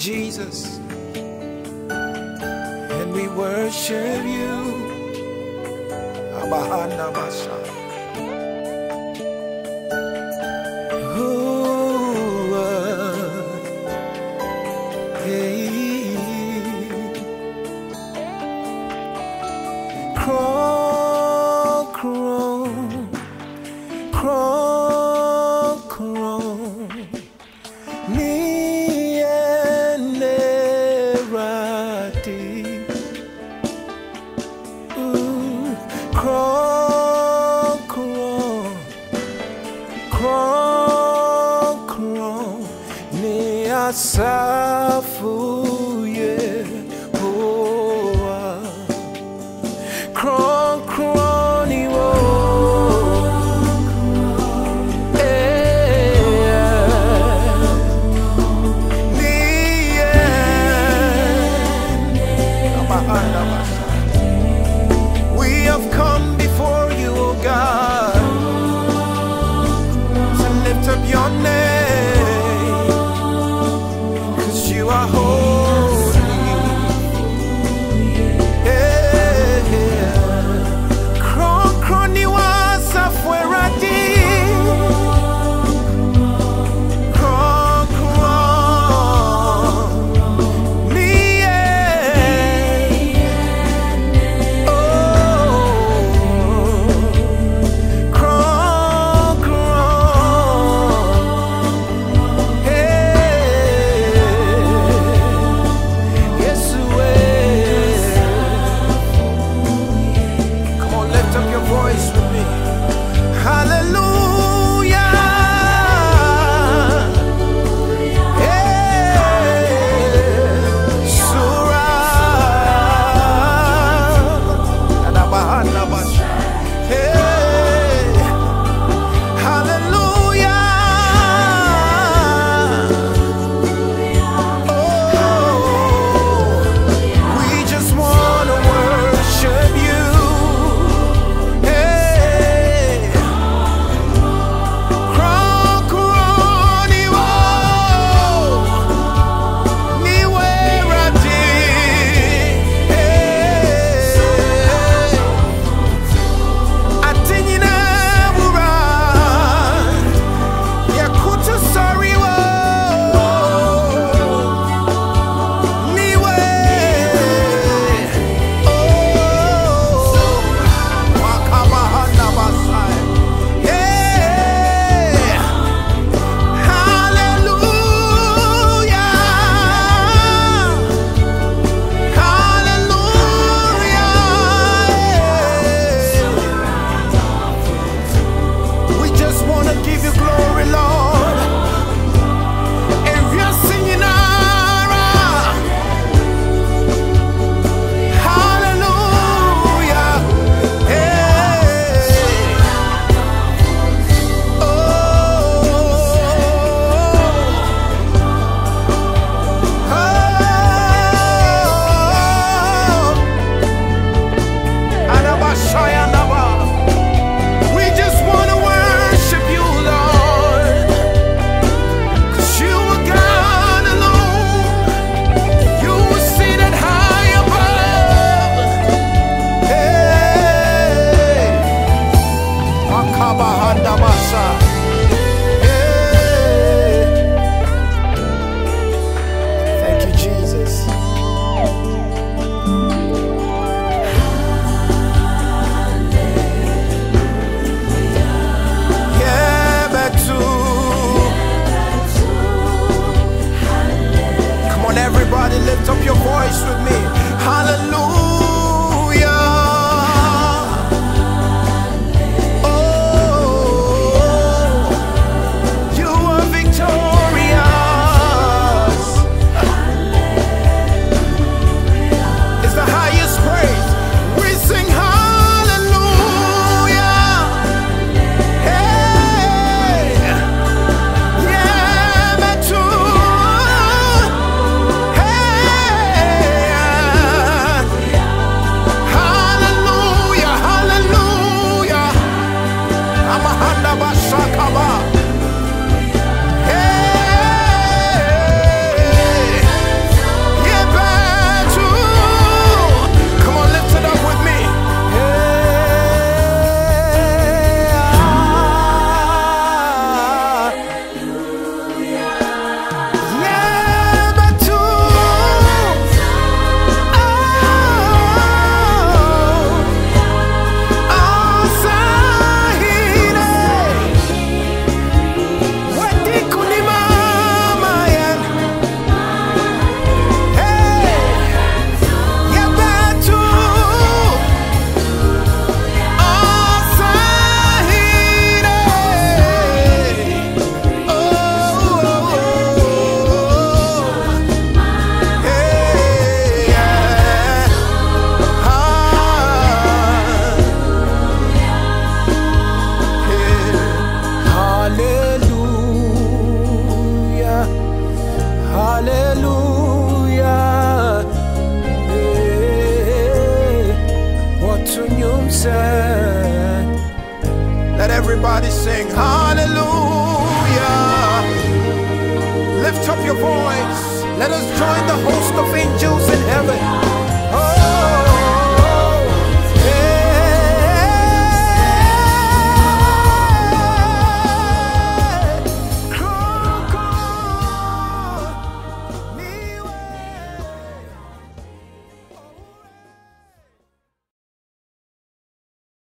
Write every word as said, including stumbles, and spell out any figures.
Jesus, and we worship you. Abahana Masha. Ooh, uh, hey. Crawl, crawl, crawl, crawl. Me and Nerati. Ooh, crawl, crawl, crawl, crawl. Me asafu ye hoa. Crawl, crawl, ni wo. We have come before you, oh God, to lift up your name, 'cause you are holy. Yeah, yeah. Crawl, crawl, ni wasa fuera di. Crawl, crawl. Ni lift up your voice with me. Hallelujah. Oh, you are victorious. It's the highest praise. We sing hallelujah. Hey, yeah, me too. Hey, said. Let everybody sing hallelujah. Lift up your voice. Let us join the host of angels in heaven. Oh.